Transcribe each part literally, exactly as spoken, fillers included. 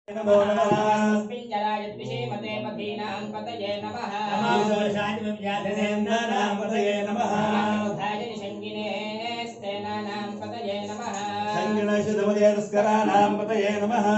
नमो नमः पिञ्जराय द्विषेमते पथीनां पतये नमः नमो शान्तिव्याधिनेन्द्राणां पतये नमः बुधाय निषङ्गिने स्तेनानां पतये नमः संगणशुद्धमदेवस्कराणां पतये नमः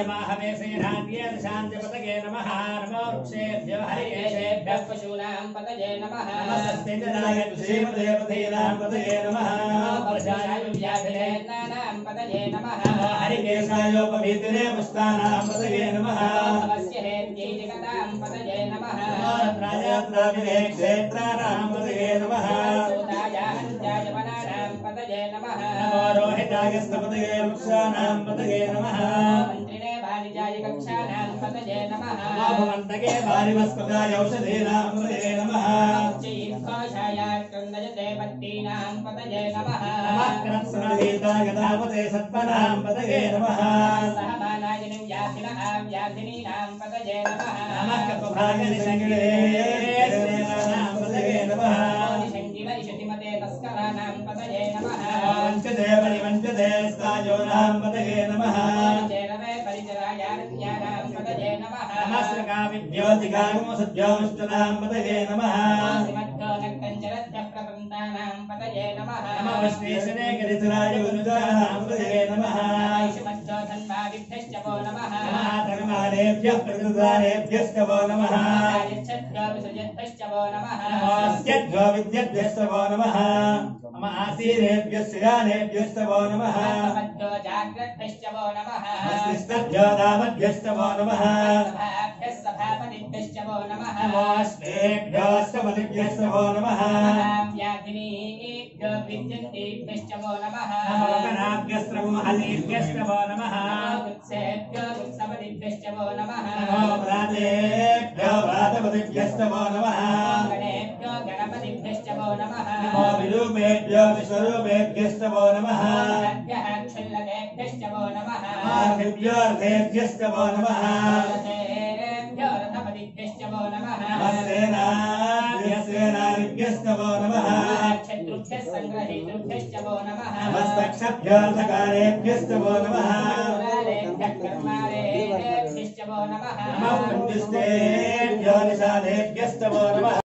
शान्तिपतये नमः नमो वृक्षेभ्यो हरिकेशेभ्यः पशूनां पतये नमः नमस्तेन्द्राय द्विषेमते पथीनां पतये नमः वर्षाय व्याधिनेन्द्राणां पतये नमः हरिकेशायोपवीतिने पुष्टानां पतये नमः भवस्य हेत्यै जगतां पतये नमः रत्नायात्राविने क्षेत्राणां पतये नमः सूताय हन्त्याय वनानां पतये नमः नमो रोहिताय स्तपतये वृक्षाणां पतये नमः मन्त्रिणे वाणिजाय कक्षानां पतये नमः भवन्तके वारिवस्पदाय औषधीनां पतये नमः चैर्घोषाय क्रन्दयते पत्तीनां पतये नमः नमः कृत्स्नवीताय तापते सत्पनां पतये नमः सहमानायिनीं व्याधिनः व्याधिनीनां पतये नमः नमः कपभागनिसङ्गिणे सेनानां पतये नमः निषङ्गिमरिषतिमते तस्कराणां पतये नमः वञ्चते परिवञ्चते स्थायोनां पतये नमः चेरवे परिचरायारण्यानां पतये नमः नमस्काविद्योतिकागमसद्योमुष्टनां पतये नमः श्रीमद्गो नक्कञ्जरद्भ्यः प्रवृन्तानां पतये नमः नमः विश्वेशने गिरिधराय गुरुजानां पतये नमः श्रीमद्गो धन्वादिभ्यश्च वो नमः धर्मानेभ्यः प्रतिदानेभ्यश्च वो नमः यच्छद्गो विसृजद्भ्यश्च वो नमः नमस्त्यद्भ्यो विद्यद्भ्यश्च वो नमः मम आसीनेभ्यश्च यानेभ्यश्च वो नमः श्रीमद्गो जाग्रद्भ्यश्च वो नमः मस्तिष्ठभ्यो दामभ्यश्च वो नमः सभाभ्यः सभापतिभ्यश्च वो नमः नमोऽष्टेभ्योऽष्टपतिभ्यश्च वो नमः व्याधिनीभ्यो विद्युन्तेभ्यश्च वो नमः नमोगणाभ्यस्त्रमोहलेभ्यश्च वो नमः वृत्सेभ्यो वृत्सपतिभ्यश्च वो नमः नमो व्रातेभ्यो व्रातपतिभ्यश्च वो नमः गणेभ्यो गणपतिभ्यश्च वो नमः नमो विरूपेभ्यो विश्वरूपेभ्यश्च वो नमः क्षुल्लभ्यः क्षुल्लकेभ्यश्च वो नमः अर्धेभ्योऽर्धेभ्यश्च वो नमः रथेभ्यो रथपतिभ्यश्च वो नमः सेनाभ्यश्च वो नमः शत्रुभ्यः सङ्ग्रहेतृभ्यश्च वो नमः नमस्तक्षभ्योऽर्धकारेभ्यश्च वो नमः कुलालेभ्यः कर्मालेभ्यश्च वो नमः नमः कुञ्जिष्टेभ्यो निषादेभ्यश्च वो नमः